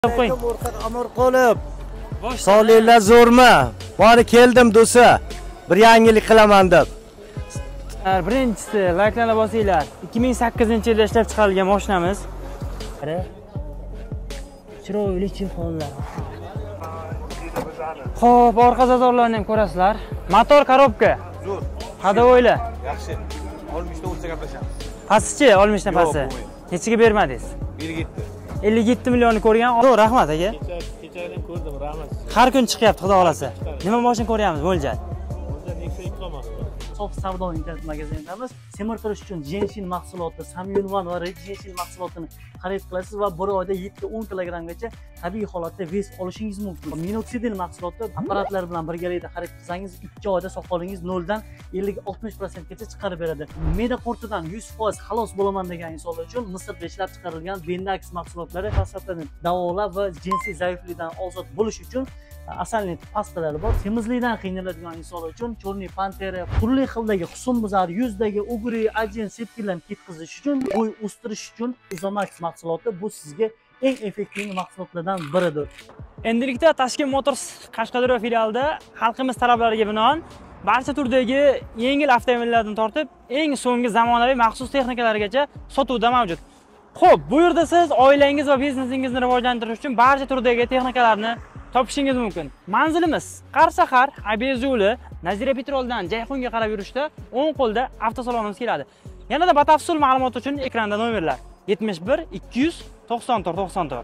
Amir qolib. Solinglar zo'rmi? Bari keldim do'sa. Bir yangilik qilaman deb. Birinchisi, layklarni bosinglar. 2008-yilda ishlab chiqarilgan mashinamiz. Chiroyli chexonlar. Xo'p, orqa zazorlarni ham ko'rasizlar. Motor korobka. Zo'r. Hadovoylar. Yaxshi. Olmishda o'lsa gaplashamiz. Pastchi, olmishdan pasti. Nechiga bermadingiz? 57 millionni ko'rgan. Zo'r, rahmat aka. Kechadan ko'rdim, rahmat. Har kun chiqyapti, xudo xolasa. Nima mashina ko'ryapmiz, mo'ljal? O'zda Nexia ikkomas. Sof savdo internet magazinidamiz. Semirtirish uchun jenshin mahsuloti, samyunvan va red jenshin mahsulotini xarid qilasiz va bir oyda 7-10 kilogrammgacha tabiiy holatda vес olishingiz mumkin. Minoxidil mahsuloti apparatlar bilan birgalikda xarid qilsangiz 2 oyda soqolingiz 0 dan 50-60% gacha chiqarib beradi. Me'da qurtidan 100% xalos bo'laman degan insonlar uchun Misrda ishlab chiqarilgan Bendax mahsulotlari prostatani davolab va jinsiy zaiflikdan ozod bo'lish uchun asalni pastalari bor. Semizlikdan qiynaladigan insonlar uchun Chorniy Pantera, turli xildagi husnbuzar, yuzdagi ugri, ajin, sepkillarni ketkazish uchun, bo'y o'stirish uchun Uzomax mahsuloti bu sizga eng effektiv mahsulotlardan biridir. Endilikda Tashkent Motors Qashqadaryo filialida xalqimiz talablariga binoan barcha turdagi yengil avtomobillardan tortib eng so'nggi zamonaviy maxsus texnikalargacha sotuvda mavjud. Xo'p, bu yerda siz oilangiz va biznesingizni rivojlantirish uchun barcha turdagi texnikalarni topishingiz mumkin. Manzilimiz Qarsahar, Abez yo'li, Nazira Petroldan Jayxunga qarab yurishda o'ng qo'lda avtosalonimiz keladi. Yanada batafsil ma'lumot uchun ekranda nomerlar 71 200 94 94.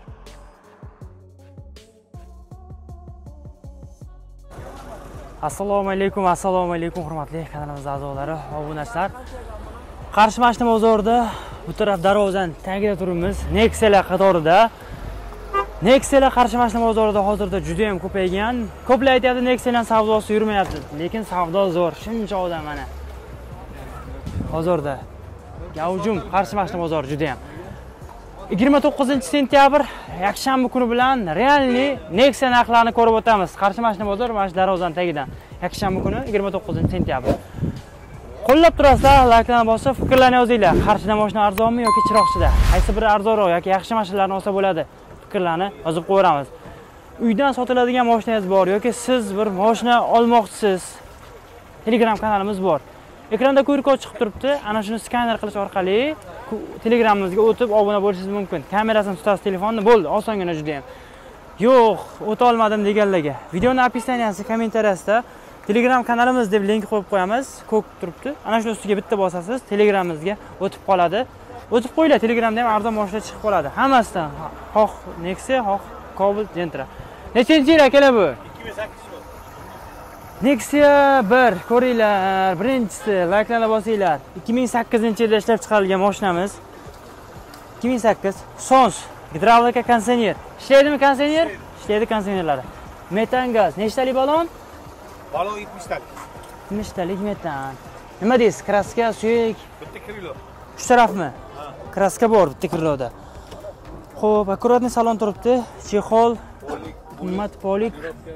Assalomu alaykum, hurmatli kanalimiz a'zolari, obunachilar. Qarshi mashina bozorida bu taraf darvozaning tagida turibmiz. Nexia'lar qatorida. Nexia'lar Qarshi mashina bozorida hozirda juda ham ko'paygan. Ko'plar aytadi Nexia'lar savdosi yurmayapti, lekin savdo zo'r. Shuncha odam mana. Hozirda gavjum Qarshi mashina bozori juda ham. 29-sentyabr yakshanba kuni bilan realni Nexia narxlarini ko'rib o'tamiz. Qarshi mashina bozori mana shu darvozaning tagidan. Yakshanba kuni 29-sentyabr. Qo'llab turasizlar, layklarni bosib, fikrlarni yozinglar. Qarshida mashina arzonmi yoki chiroqchida? Qaysi biri arzonroq yoki yaxshi mashinalarni olsa bo'ladi? Fikrlarni yozib qo'yamiz. Uydan sotiladigan mashinangiz bor yoki siz bir mashina olmoqchisiz. Telegram kanalimiz bor. Ekranda QR kod chiqib turibdi. Ana shuni skaner qilish orqali Telegramimizga o'tib obuna bo'lishingiz mumkin. Kamerasini tutasiz telefonni, bo'ldi, osongina juda ham. Yo'q, o'ta olmadim deganlarga. Videoni opisaniyasi, kommentariyasida Telegram kanalimiz deb link qo'yib qo'yamiz. Ko'k turibdi. Ana shu ustiga bitta bosasiz, Telegramimizga o'tib qoladi. O'tib qo'yinglar, Telegramda ham arzon mashina chiqib qoladi. Hammasidan, xoh Nexia, xoh Cobalt, Gentra. Nechanchi yil akalar bu? 2008 yil. Nexia 1 ko'ringlar. Birinchisi, layklarni bosinglar. 2008-yilda ishlab chiqarilgan mashinamiz. 2008 Sons gidravlika konditsioner. Ishlaydimi konditsioner? Ishlaydi konditsionerlari. Metan gaz. Nechtalik balon? Balon 70 talik. 70 talik metan. Nima deysiz? Kraska, suyak. Bitta krilo. Shu tarafmi? Kraska bor bitta kriloda. Xo'p, akkuratni salon turibdi. Chexol, qimmat polik.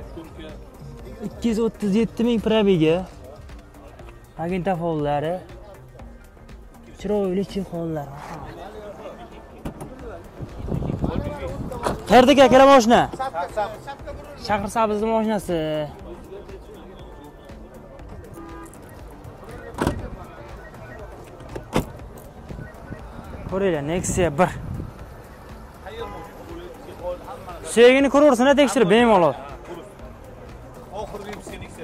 237 ming probegi. Magnitofonlari. Chiroyli chexollar. Qayerdagi akalar mashina? Shahar Sabzning mashinasi. Ko'ringlar, Nexia 1. Suyagini ko'raversin, tekshirib bemalol. Oxirgi Nexia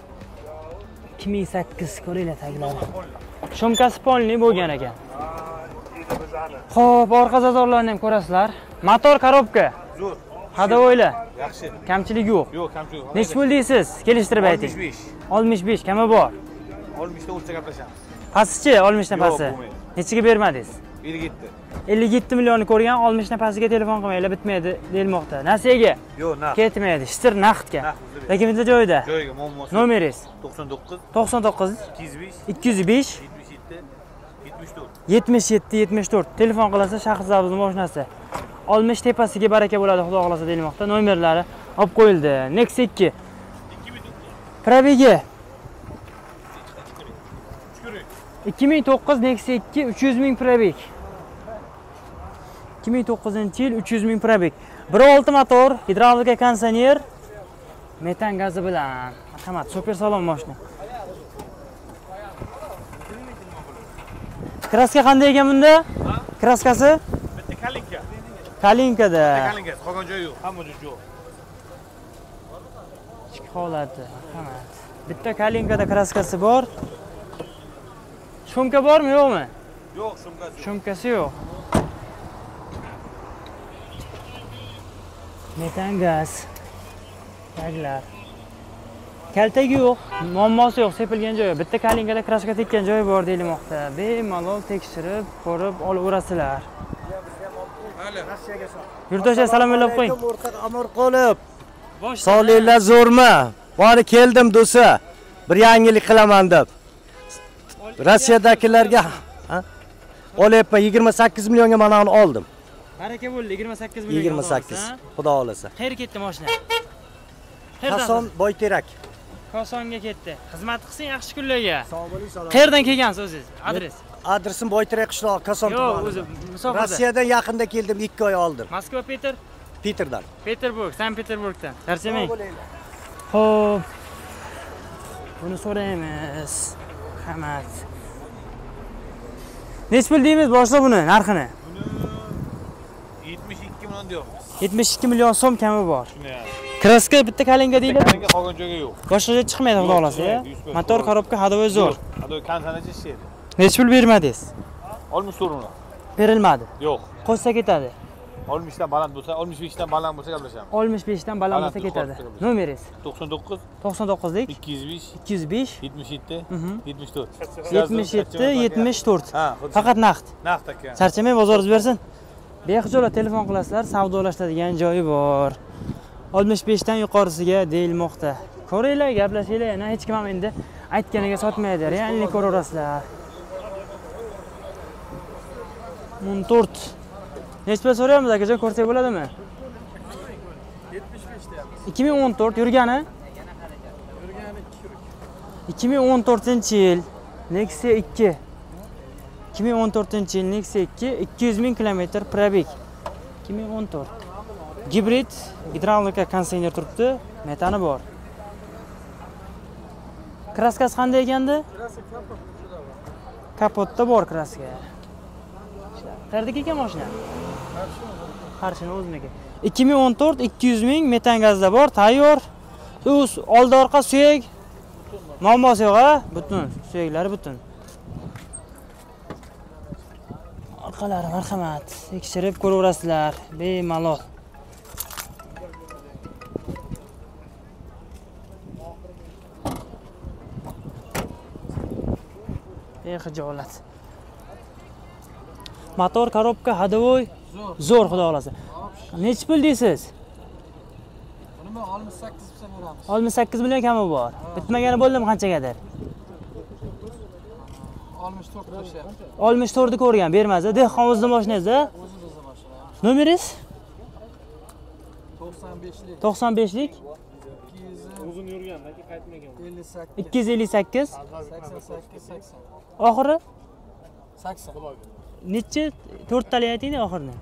2008 ko'ringlar taglari. Shumkasi polni bo'lgan ekan. Xo'p, orqa zazorlarni ham ko'rasizlar. Motor korobka. zo'r. Hadovoylar. Yaxshi. Kamchilik yo'q. Yo'q, kamchilik yo'q. Nech pul deysiz? Kelishtirib ayting. 65 kami bor. 60 da o'lsa gaplashamiz. Pastchi, 60 dan pasti. Nechiga bermadingiz? 57 millionni ko'rgan, 60 dan pastiga telefon qilmanglar, bitmaydi deyilmoqda. Nasiyaga? Yo'q, naqd. Ketmaydi, shtir naqdga. Lekin bitta joyida. Joyiga muammosi. Nomeringiz? 99 205 77 74. Telefon qilasiz, Shahar Sabzning mashinasi. 60 tepasiga baraka bo'ladi, xudo xolasa deyilmoqda. Nomerlari olib qo'yildi. Nexia 2. Probegi 2009 Nexia 2 300 ming probeg. 2009-yil 300 ming probeg. 1.6 motor, gidravlika konditsioner, metan gazi bilan. Marhamat, super salon mashina. Kraska qanday ekan bunda? Kraskasi? Bitta kalinka. Kalinkada. Kalinka, qolgan joyi yo'q, hamma joyi yo'q. Ichki holati, marhamat. Bitta kalinkada kraskasi bor. Shumka bormi, yo'qmi? Yo'q, shumkasi. Shumkasi yo'q. Metan gaz. Taglar. Kaltagi yo'q, muammosi yo'q, sepilgan joyi. Bitta kalinkada kraska tekkan joyi bor deyilmoqda. Bemalol tekshirib, ko'rib olaverasizlar. Yurtdoshlar salom yo'llab qo'ying. O'rtoq Amirqulov. Sog'liklar zo'rmi? Bori keldim do'sa. Bir yangilik qilaman deb. Rossiyadagilarga olyapman 28 millionga mana uni oldim. Baraka bo'ldi, 28 million. 28. Xudo xolasa. Qayerga ketdi mashina? Hason Boyterak. Kosonga ketdi. Xizmat qilsang yaxshi kunlarga. Sog' bo'ling, salom. Qayerdan kelgansiz o'zingiz? Adres. Adresim Boyterak qishlog'i, Koson Yo'q, tumani. o'zi musofirda. Rossiyadan yaqinda keldim, 2 oy oldin. Moskva, Peter, Peterdan. Peterburg, Sankt-Peterburgdan. Charchamang. Xo'p. Buni so'raymiz. Marhamat. Nech pul deymiz boshqa buni narxini? Buni 72 million deyapmiz. 72 million so'm kami bor. Shuni. Kraska bitta kalinga deyiladi. Kalinka qolgan joyi yo'q. Boshqa joy chiqmaydi xudo xolasa. Motor, korobka, hadovoy zo'r. Hadi kansanachi ishlaydi. Nech pul bermadingiz? 60 so'runa. Berilmadi. Yo'q. Qo'shsa ketadi. 60 dan baland bo'lsa, 65 dan baland bo'lsa gaplashamiz. 65 dan baland bo'lsa ketadi. Nomeringiz? 99 99 lik 205 205 77 Mhm. 74. 77 74. Ha, xuddi Faqat naqd. naqd aka. Charchamay bozoringiz bersin. Behijolat telefon qilasizlar, savdolashadigan joyi bor. 65 dan yuqorisiga deyilmoqda. Ko'ringlar, gaplashinglar, yana hech kim ham endi aytganiga sotmaydi. Realni ko'raverasizlar. 14. Nech pul so'rayapmiz akajon, ko'rsak bo'ladimi? 75 deyapmiz. 2014 yurgani? Yurgani 2014-yil Nexia 2. 2014-yil Nexia 2 200 ming kilometr probeg. 2014. Gibrid, gidravlika konditsioner turibdi, metani bor. Kraskasi qanday ekandi? Kapotda bor kraska. Qayerda ekan mashina? Qarshini o'ziniki. 2014 200 ming metan gazda bor, tayyor. Oldi orqa suyak muammosi yo'q, ha? Butun, suyaklari butun. Orqalari marhamat, tekshirib ko'raverasizlar, bemalol. Behijolat. Motor, korobka, hadovoy zo'r xudo xolasa. Nech pul deysiz? Buni 68 deb beramiz. 68 million kami bor. Bitmagani bo'ldimi qanchagadir? 64 qo'shyapti. 64 ni ko'rgan, bermadi. Dehqon o'zini mashinangizda. O'zimizda mashina. Nomeringiz? 95lik 95lik 200 Uzun yurgandaki qaytmagan. 58 258 88 80 oxiri 80. nechi? 4 tali ayting oxirini.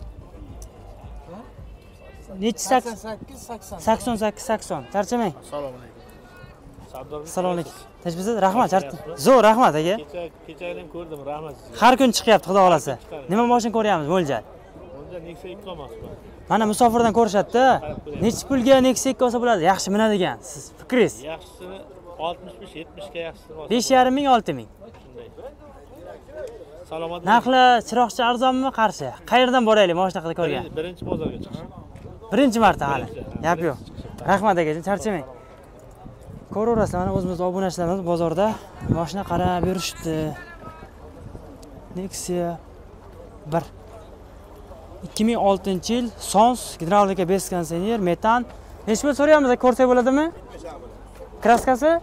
Nechi 88 80. 88 80. Charchamang. Assalomu alaykum. Savdo. Assalomu alaykum. Tajbisiz, rahmat, chart. Zo'r, rahmat aka. Kechagina ko'rdim, rahmat sizga. Har kun chiqyapti xudo xolasa. Nima mashina ko'ryapmiz mo'ljal? Bunga Nexia 2 olmoqchiman. Mana musofirdan ko'rishadi-da. Nechi pulga Nexia 2 olsa bo'ladi? Yaxshi minadigan. Siz fikringiz? Yaxshisi 65-70 ga yaxshisi bor. 5,5 ming, 6 ming. Shunday. Salomat. Narxlar chiroqchi arzonmi, qarshi? Qayerdan boraylik mashina qilib ko'rgan? Birinchi bozorga chiqishim. Birinchi marta hali. Gap yo'q. Rahmat akajon, charchamang. Ko'raverasizlar, mana o'zimiz obunachilarimiz bozorda mashina qarab yurishdi. Nexia 1 2006-yil Sons gidravlika bez konditsioner, metan. Nech pul so'rayapmiz, ko'rsak bo'ladimi? Kraskasi?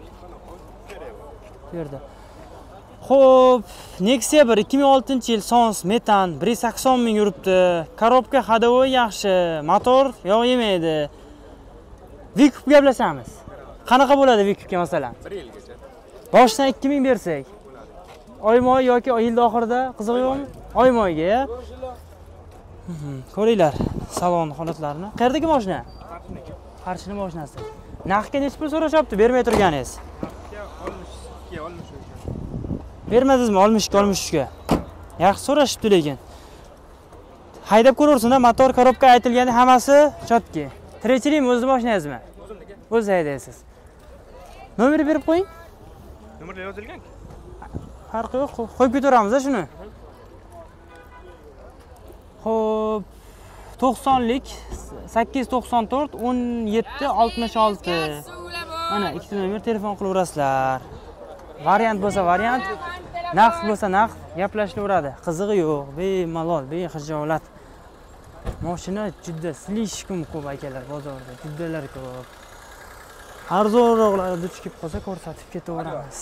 Bu yerda. Xo'p, Nexia 1 2006-yil Sons metan 180 ming yuribdi. Korobka hadovoy yaxshi, motor yog' yemaydi. Vikup gaplashamiz. Qanaqa bo'ladi Vikupga masalan? 1 yilgacha. Boshdan 2 ming bersak. Oyma-oy yoki yilning oxirida qizig'i yo'qmi? Oyma-oyga. Ko'ringlar salon holatlarini. Qayerdagi mashina? Qarshini mashinasi. Narxga necha pul so'rashyapti bermay turganingiz? Bermadingizmi 62 ga? Yaxshi so'rashibdi lekin. Haydab ko'rursin-da, motor, korobka aytilganda hammasi chotki. Tirikchilikmi o'zingizning mashinangizmi? O'zingiz haydaysiz. Nomer berib qo'ying. Nomerlar yozilgan-ku. Farqi yo'q, qo'yib ketaveramiz-a shuni. Xo'p, 90lik 894 17 66. Mana ikkita nomer telefon qilaverasizlar. Variant bo'lsa variant, naqd bo'lsa naqd gaplashaveradi. Qizig'i yo'q, bemalol, bexijolat. Mashina juda slishkum ko'p akalar bozorda, juddalar ko'p. Arzonroqlari duch kelib qolsa ko'rsatib ketaveramiz.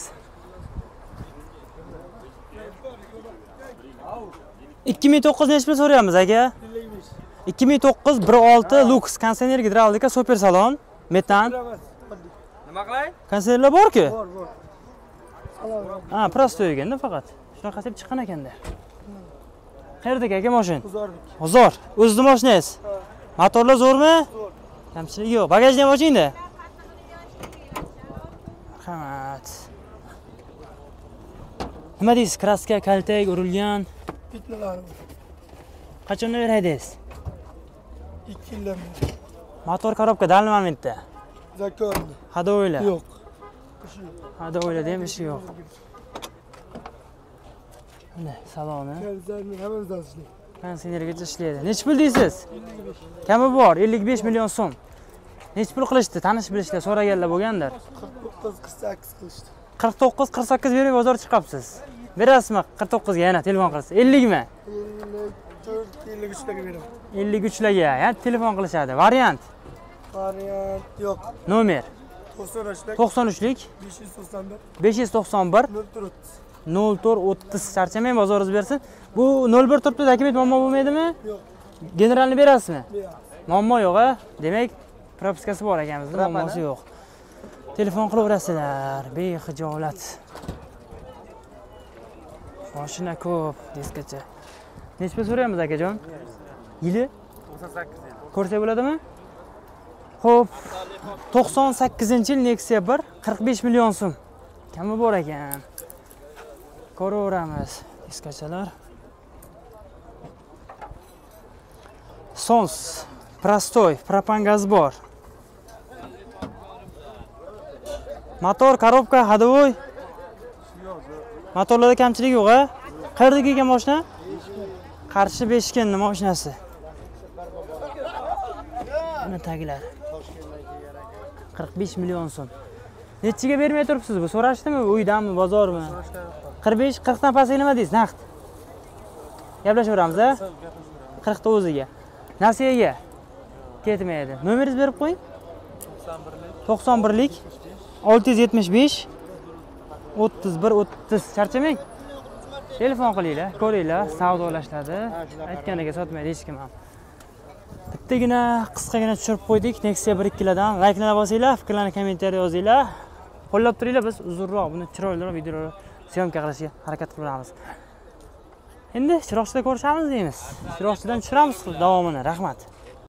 2009 necha pul so'rayapmiz aka? 2009 1.6 Lux kondisioner gidravlika super salon, metan. Nima qilay? Kondisionerlar bor-ku? Bor. Ha, prostoy ekanda faqat. Shunaqa deb chiqqan ekanda. Qayerdagi aka mashin? G'uzor. O'zingizning mashinangiz? Motorlar zo'rmi? Zo'r. Kamchilik yo'q. Bagajni ham oching-da. Marhamat. Nima deysiz? Kraska, kaltak urilgan. Bitmalar. Qachondan beri haydaysiz? 2 yildan beri. Motor korobka dalni momentda. Zakorni. Hado'ylar. Yo'q. Hado'ylar ham ishi yo'q. Mana saloni. Kalzarni hammadan ishlaydi. Kondisionergacha ishlaydi. Necha pul deysiz? Kami bor, 55 million so'm. Necha pul qilishdi? Tanish bilishlar, so'raganlar bo'lgandir. 49-48 qilishdi. 49-48 berib bozor chiqapsiz. Berasizmi 49 ga yana telefon qilsa? 50 mi? 54-53 larga beraman. 53 larga, yana telefon qilishadi. Variant? Variant yo'q. Nomer? 93 lik. 591 591 0430. Charchamang bozoringiz bersin. Bu 01 turibdi, dokument muammo bo'lmaydimi? Yo'q. Generalni berasizmi? Beramiz. Muammo yo'q-a? Demak, propiskasi bor ekanimizda, muammosi yo'q. Telefon qilaverasizlar, bexijolat. Mashina ko'p, diskacha. Necha pul so'rayapmiz akajon? Yili? 98 yil. Ko'rsak bo'ladimi? Xo'p, 98-yil Nexia 1 45 million so'm. Kami bor ekan. Ko'raveramiz. Diskachalar. Sons, prostoy, propan gaz bor. Motor, korobka, hadovoy. Motorlarda kamchilik yo'q-a? Qayerda kelgan mashina? Qarshi Beshkenning mashinasi. Mana taglar. 45 million so'm. Nechiga bermay turibsiz bu? So'rashdimi? Uydanmi, bozormi? 45, 40 dan pastga nima deysiz? Naqd. Gaplashaveramiz-a? 40 ta o'ziga. Nasiyaga ketmaydi. Nomeringizni berib qo'ying. 91lik 675 31 30. Charchamang. Telefon qilinglar, ko'ringlar, savdolashadi. Aytganiga sotmaydi hech kim ham. Bittagina qisqagina tushirib qo'ydik. Nexia 1-2 lardan like'larni bosinglar, fikrlarni kommentariyga yozinglar. Qo'llab turinglar, biz uzunroq, buni chiroyliroq videolar syomka qilishga harakat qilamiz. Endi chiroqchida ko'rishamiz deymiz. Chiroqchidan tushiramiz davomini. Rahmat.